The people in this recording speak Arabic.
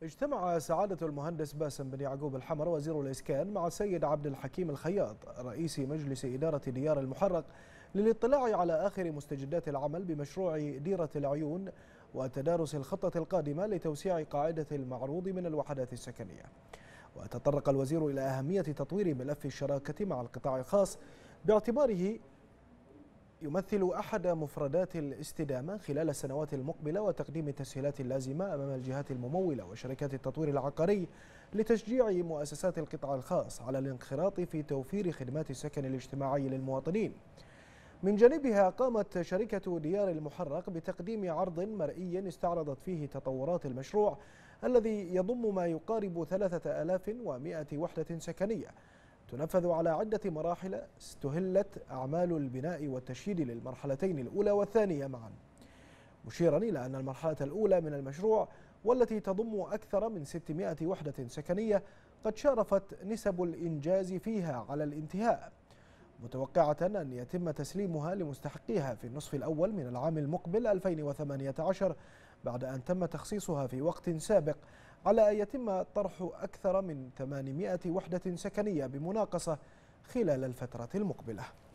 اجتمع سعادة المهندس باسم بن يعقوب الحمر وزير الإسكان مع السيد عبد الحكيم الخياط رئيس مجلس إدارة ديار المحرق للاطلاع على آخر مستجدات العمل بمشروع ديرة العيون وتدارس الخطة القادمة لتوسيع قاعدة المعروض من الوحدات السكنية. وتطرق الوزير إلى أهمية تطوير ملف الشراكة مع القطاع الخاص باعتباره يمثل أحد مفردات الاستدامة خلال السنوات المقبلة، وتقديم التسهيلات اللازمة أمام الجهات الممولة وشركات التطوير العقاري لتشجيع مؤسسات القطاع الخاص على الانخراط في توفير خدمات السكن الاجتماعي للمواطنين. من جانبها قامت شركة ديار المحرق بتقديم عرض مرئي استعرضت فيه تطورات المشروع الذي يضم ما يقارب 3100 وحدة سكنية تنفذ على عدة مراحل استهلت أعمال البناء والتشييد للمرحلتين الأولى والثانية معا، مشيرا إلى أن المرحلة الأولى من المشروع والتي تضم أكثر من 600 وحدة سكنية قد شارفت نسب الإنجاز فيها على الانتهاء، متوقعة أن يتم تسليمها لمستحقيها في النصف الأول من العام المقبل 2018 بعد أن تم تخصيصها في وقت سابق على أن يتم طرح أكثر من 800 وحدة سكنية بمناقصة خلال الفترة المقبلة.